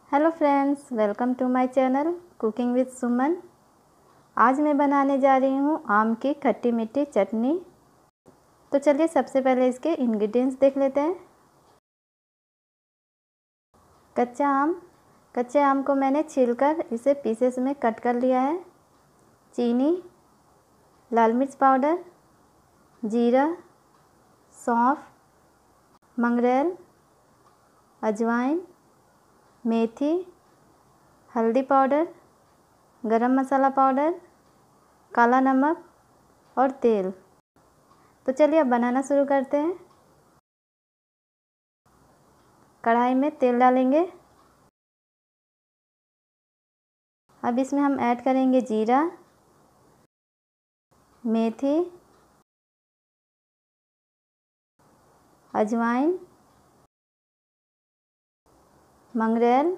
Hello friends, welcome to my channel cooking with Suman. आज मैं बनाने जा रही हूँ आम की खट्टी मीठी चटनी। तो चलिए सबसे पहले इसके इंग्रेडिएंट्स देख लेते हैं। कच्चे आम को मैंने छीलकर इसे पीसेस में कट कर लिया है। चीनी, लाल मिर्च पाउडर, जीरा, सौंफ, मंगरेल, अजवाइन, मेथी, हल्दी पाउडर, गरम मसाला पाउडर, काला नमक और तेल। तो चलिए अब बनाना शुरू करते हैं। कढ़ाई में तेल डालेंगे। अब इसमें हम ऐड करेंगे जीरा, मेथी, अजवाइन, मंगरेल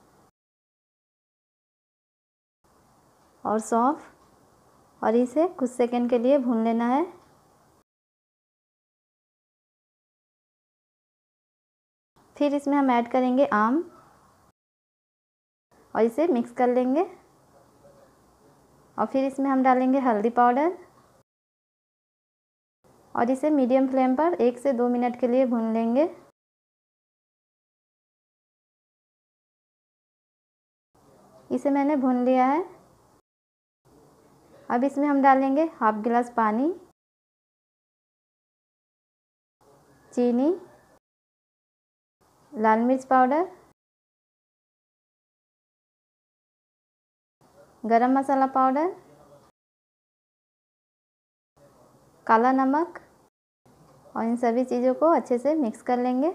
और सौंफ, और इसे कुछ सेकंड के लिए भून लेना है। फिर इसमें हम ऐड करेंगे आम और इसे मिक्स कर लेंगे। और फिर इसमें हम डालेंगे हल्दी पाउडर और इसे मीडियम फ्लेम पर 1 से 2 मिनट के लिए भून लेंगे। इसे मैंने भून लिया है। अब इसमें हम डालेंगे हाफ गिलास पानी, चीनी, लाल मिर्च पाउडर, गरम मसाला पाउडर, काला नमक, और इन सभी चीज़ों को अच्छे से मिक्स कर लेंगे।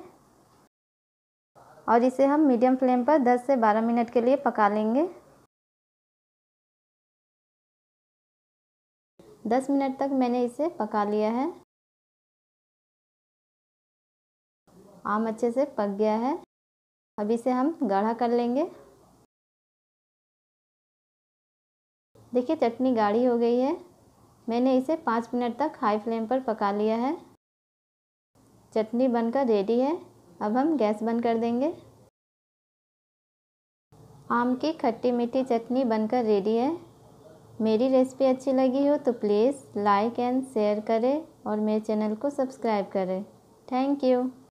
और इसे हम मीडियम फ्लेम पर 10 से 12 मिनट के लिए पका लेंगे। 10 मिनट तक मैंने इसे पका लिया है। आम अच्छे से पक गया है। अब इसे हम गाढ़ा कर लेंगे। देखिए चटनी गाढ़ी हो गई है। मैंने इसे 5 मिनट तक हाई फ्लेम पर पका लिया है। चटनी बनकर रेडी है। अब हम गैस बंद कर देंगे। आम की खट्टी मीठी चटनी बनकर रेडी है। मेरी रेसिपी अच्छी लगी हो तो प्लीज़ लाइक एंड शेयर करें और मेरे चैनल को सब्सक्राइब करें। Thank you.